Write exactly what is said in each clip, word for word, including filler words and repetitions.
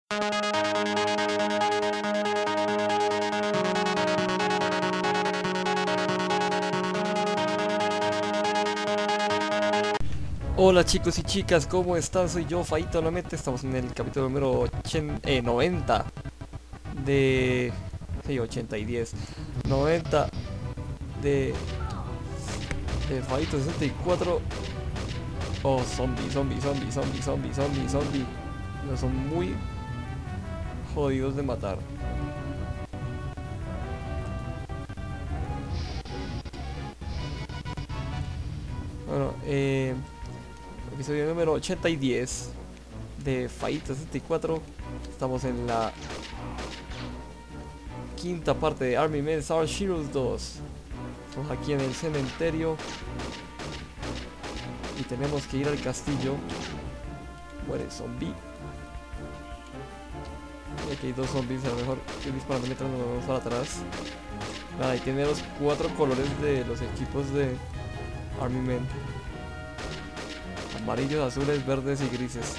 Hola chicos y chicas, ¿cómo están? Soy yo, Faito, nuevamente estamos en el capítulo número ochenta, eh, noventa de... Sí, ochenta y diez noventa de... de Faito sesenta y cuatro. Oh, zombie, zombie, zombie, zombie, zombie, zombie, zombie. No, son muy jodidos de matar. Bueno, eh... episodio número ochenta y diez de Faito sesenta y cuatro. Estamos en la quinta parte de Army Men Star Heroes dos. Estamos aquí en el cementerio y tenemos que ir al castillo. Muere zombie. Y aquí hay dos zombies, a lo mejor estoy disparando mientras nos vamos para atrás. Nada, y tiene los cuatro colores de los equipos de Army Men: amarillos, azules, verdes y grises.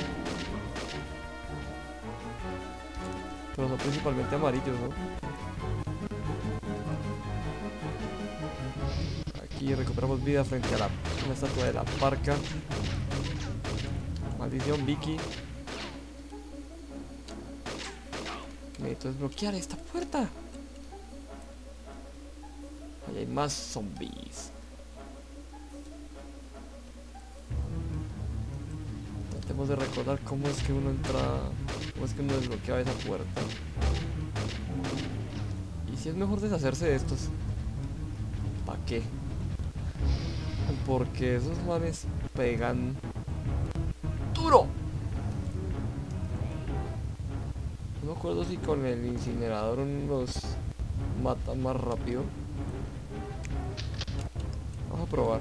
Pero son principalmente amarillos, ¿no? Aquí recuperamos vida frente a la una estatua de la parca. Maldición, Vicky. Necesito desbloquear esta puerta. Ahí hay más zombies. Tratemos de recordar cómo es que uno entra, cómo es que uno desbloqueaba esa puerta. Y si es mejor deshacerse de estos. ¿Para qué? Porque esos manes pegan duro. No me acuerdo si con el incinerador los mata más rápido. Vamos a probar.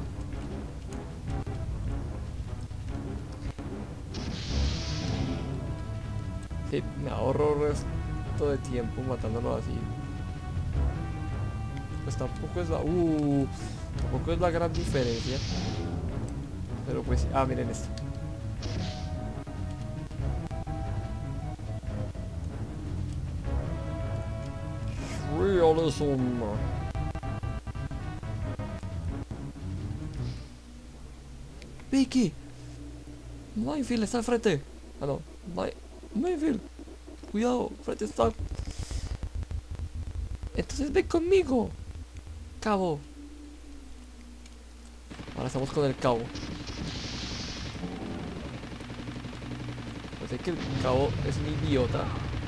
Sí, me ahorro el resto de tiempo matándolo así. Pues tampoco es la... Uh, tampoco es la gran diferencia. Pero pues... Ah, miren esto. Realism. Vicky. Minefield está al frente. Ah, no. My... Minefield. Cuidado, frente está. Entonces ven conmigo, cabo. Ahora estamos con el cabo. Pues sé que el cabo es un idiota.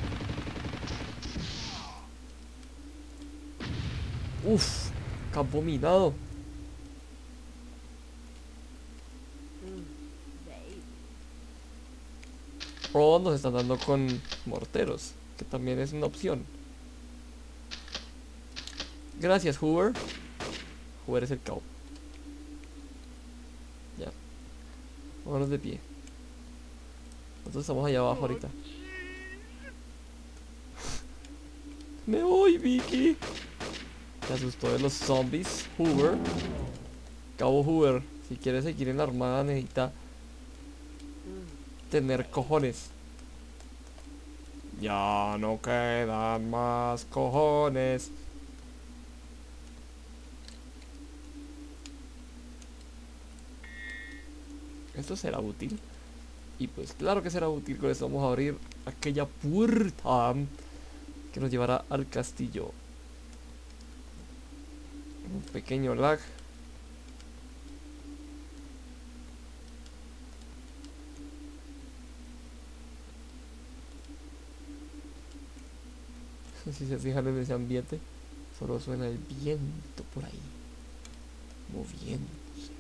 Uff, campo minado. O nos están dando con morteros, que también es una opción. Gracias, Hoover. Hoover es el cabo. Ya. Vámonos de pie. Nosotros estamos allá abajo ahorita. Me voy, Vicky. Se asustó de los zombies. Hoover. Cabo Hoover. Si quiere seguir en la armada necesita tener cojones. Ya no quedan más cojones. Esto será útil. Y pues claro que será útil. Con esto vamos a abrir aquella puerta que nos llevará al castillo. Un pequeño lag. Si se fijan en ese ambiente, solo suena el viento por ahí moviéndose.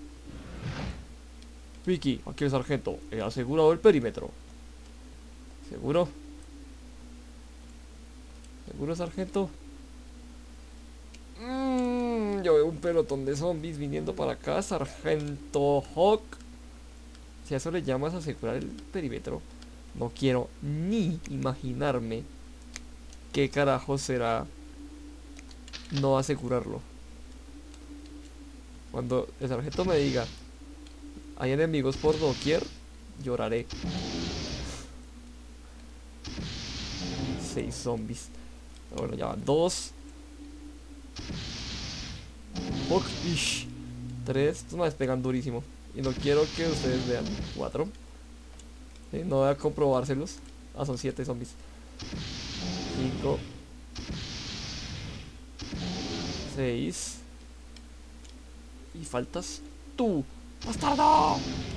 Vicky, aquí el sargento. He asegurado el perímetro. ¿Seguro? ¿Seguro, sargento? Mm, yo veo un pelotón de zombies viniendo para acá, sargento Hawk. Si a eso le llamas asegurar el perímetro, no quiero ni imaginarme qué carajo será no asegurarlo. Cuando el sargento me diga hay enemigos por doquier, lloraré. seis zombies. Bueno, ya van dos. Fuck, ish. Tres. Estos me pegan durísimo. Y no quiero que ustedes vean. Cuatro. ¿Sí? No voy a comprobárselos. Ah, son siete zombies. Cinco. Seis. Y faltas tú. ¡Bastardo!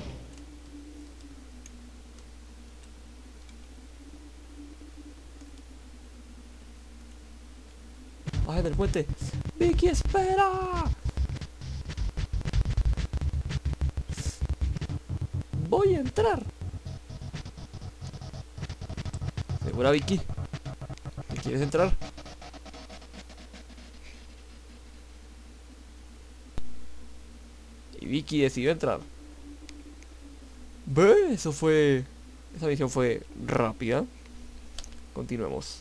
Baje del puente. Vicky, espera. Voy a entrar. ¿Segura, Vicky? ¿Te quieres entrar? Y Vicky decidió entrar. Ve, eso fue... Esa misión fue rápida. Continuemos.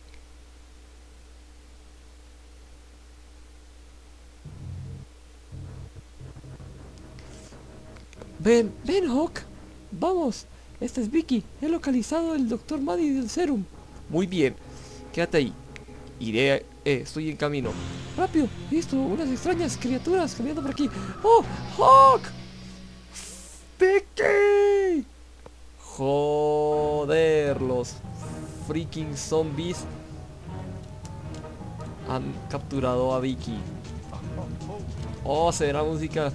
Ven, ven, Hawk. Vamos. Esta es Vicky. He localizado el doctor Maddie del Serum. Muy bien. Quédate ahí. Iré... Eh, estoy en camino. Rápido. He visto unas extrañas criaturas caminando por aquí. ¡Oh! ¡Hawk! ¡Vicky! Joder, los freaking zombies han capturado a Vicky. Oh, se ve la música.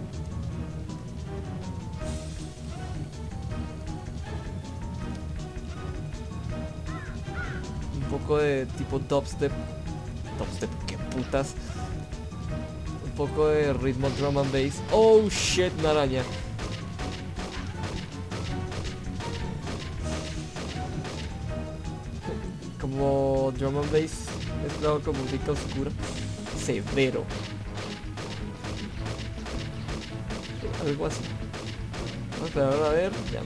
Un poco de tipo dubstep. Dubstep, qué putas. Un poco de ritmo drum and bass. Oh shit, una araña. Como drum and bass mezclado con música oscura. Severo. Algo así. Vamos a esperar a ver. Ya.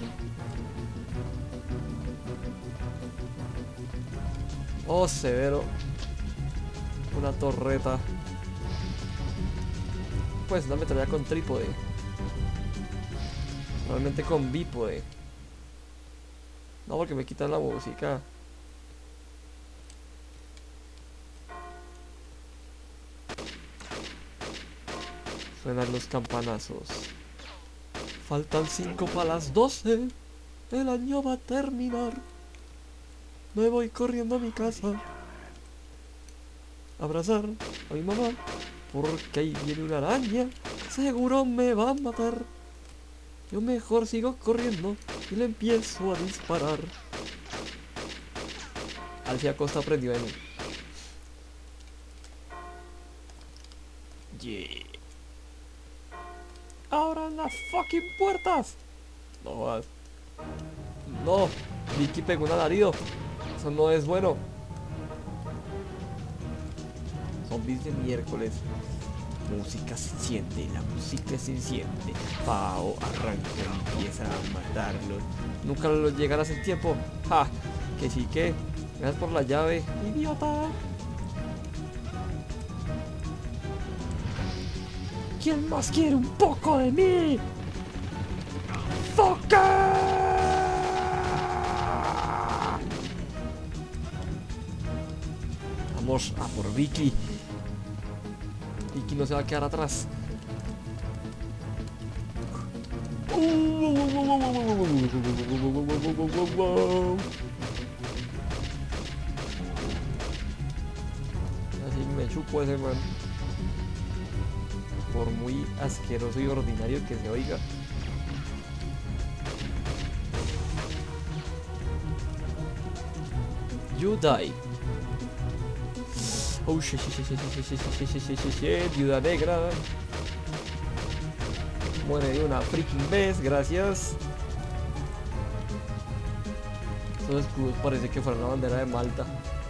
Oh, severo. Una torreta. Pues una metralla con trípode. Realmente con bípode. No, porque me quitan la música. Suenan los campanazos. Faltan cinco para las doce. El año va a terminar. Me voy corriendo a mi casa. A abrazar a mi mamá. Porque ahí viene una araña. Seguro me va a matar. Yo mejor sigo corriendo y le empiezo a disparar. Alcia Costa aprendió de mí. Yeah. ¡Abran las fucking puertas! No jodas. No, Vicky pegó un alarido. Eso no es bueno. Zombies de miércoles. Música se enciende, la música se enciende. Pao arranca y empieza a matarlos. Nunca los llegarás en tiempo. Ja, que sí que. Gracias por la llave, idiota. ¿Quién más quiere un poco de mí? ¡Foca! Vamos a por Vicky. Vicky no se va a quedar atrás. Así me chupo ese man. Por muy asqueroso y ordinario que se oiga. You die. Oh shit, shit, shit, shit, shit, shit, shit, shit, shit, shit, shit, viuda negra. Muere de una freaking vez, gracias. Esos escudos parece que fueron la bandera de Malta.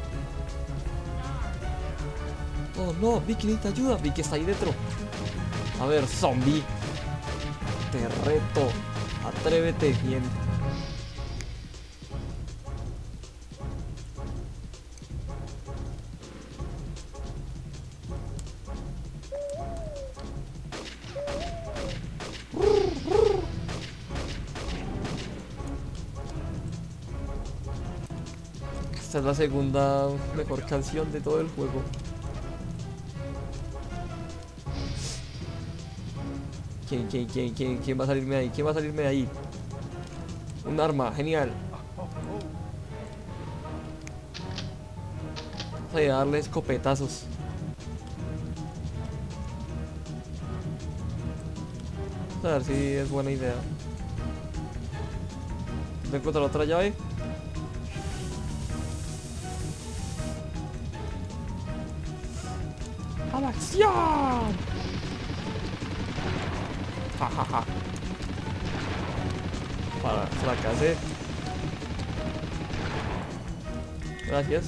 Oh no, Vicky necesita ayuda. Vicky está ahí dentro. A ver, zombie. Te reto. Atrévete bien. Esta es la segunda mejor canción de todo el juego. ¿Quién, quién, quién, quién, quién va a salirme de ahí? ¿Quién va a salirme de ahí? Un arma, genial. Vamos a darle escopetazos. A ver si es buena idea. ¿Me encuentro la otra llave? ¡A la acción! Jajaja. Para, fracasé. Gracias.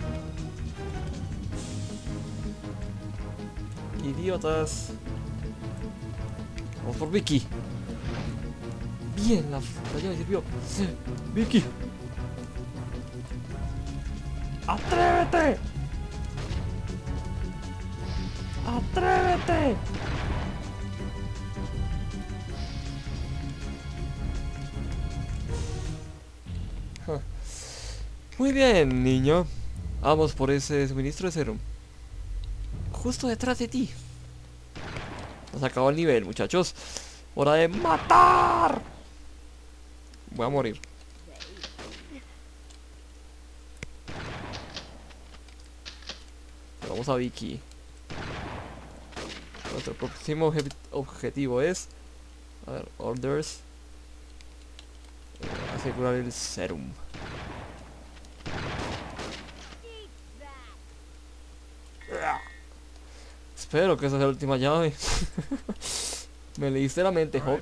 Idiotas. Vamos por Vicky. Bien, la, la llave sirvió. Vicky. ¡Atrévete! ¡Atrévete! Muy bien, niño. Vamos por ese suministro de serum. Justo detrás de ti. Nos acabó el nivel, muchachos. Hora de matar. Voy a morir. Vamos a Vicky. Nuestro próximo obje objetivo es... A ver, orders. Eh, asegurar el serum. Espero que esa sea la última llave. Me leíste la mente, Hawk.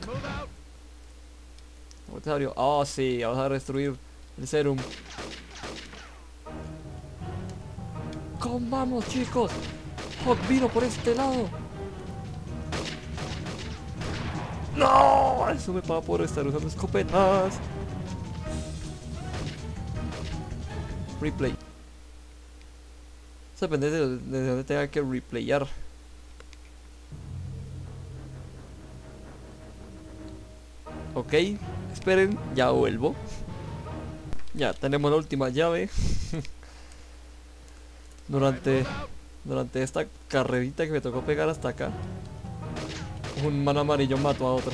Ah, oh, sí, vamos a destruir el serum. ¡Comamos, chicos! Hawk vino por este lado. ¡No! Eso me paga por estar usando escopetas. Replay. Eso depende de, de donde tenga que replayar. Ok, esperen, ya vuelvo. Ya, tenemos la última llave. Durante Durante esta carrerita que me tocó pegar hasta acá, un mano amarillo mató a otro.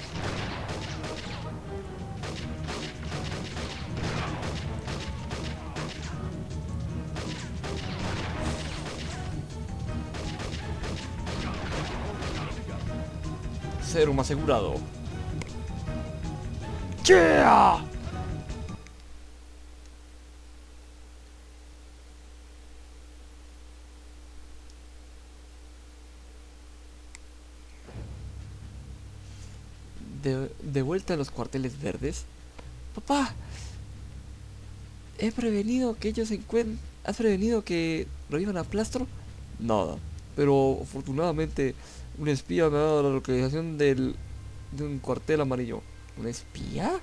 Serum asegurado. ¡Yeah! De, de vuelta a los cuarteles verdes. Papá, he prevenido que ellos se encuentren. ¿Has prevenido que revivan a Plastro? Nada, pero afortunadamente un espía me ha dado la localización del, de un cuartel amarillo. ¿Un espía?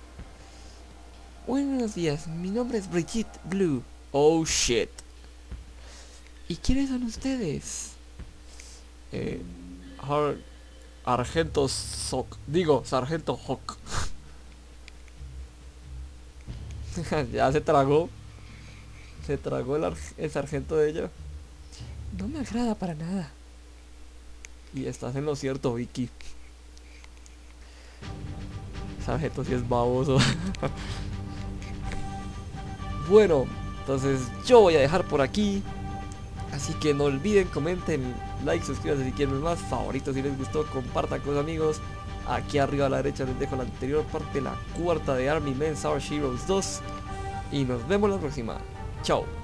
Buenos días, mi nombre es Brigitte Blue. Oh shit. ¿Y quiénes son ustedes? Eh, Har Argento Sock. Digo, Sargento Hawk. Ya se tragó. Se tragó el, el sargento de ella. No me agrada para nada. Y estás en lo cierto, Vicky. Sargento sí es baboso. Bueno, entonces yo voy a dejar por aquí. Así que no olviden, comenten, like, suscríbanse si quieren más, favoritos si les gustó, compartan con sus amigos. Aquí arriba a la derecha les dejo la anterior parte, la cuarta de Army Men Sour Heroes dos. Y nos vemos la próxima. Chao.